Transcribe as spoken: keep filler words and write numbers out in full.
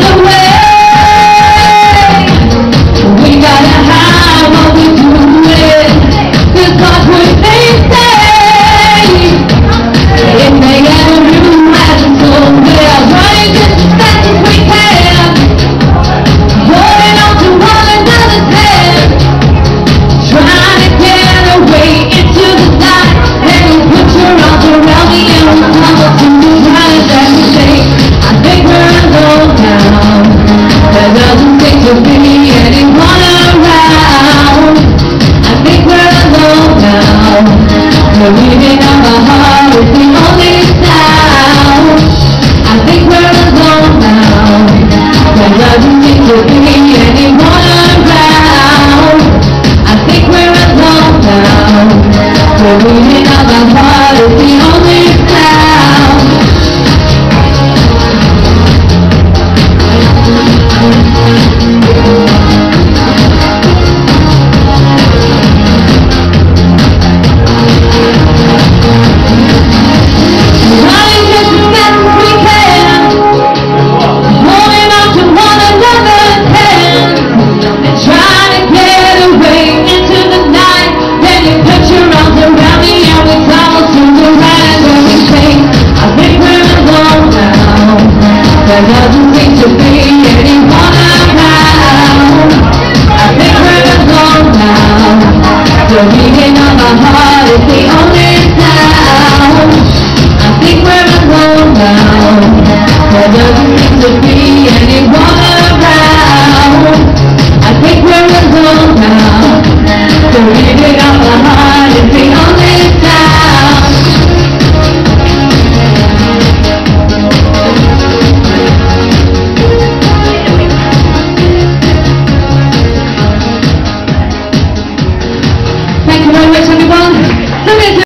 The beating of my heart is the only sound. I think we're alone now. There doesn't seem to be anyone around. I think we're alone now. The beating of my heart is the only sound. There doesn't seem to be anyone around. I think we're alone now. The beating of my heart is the only sound. I think we're alone now. There doesn't seem to be anyone around. I think we're alone now. The beating of my heart is the only sound. Thank you very much, everyone.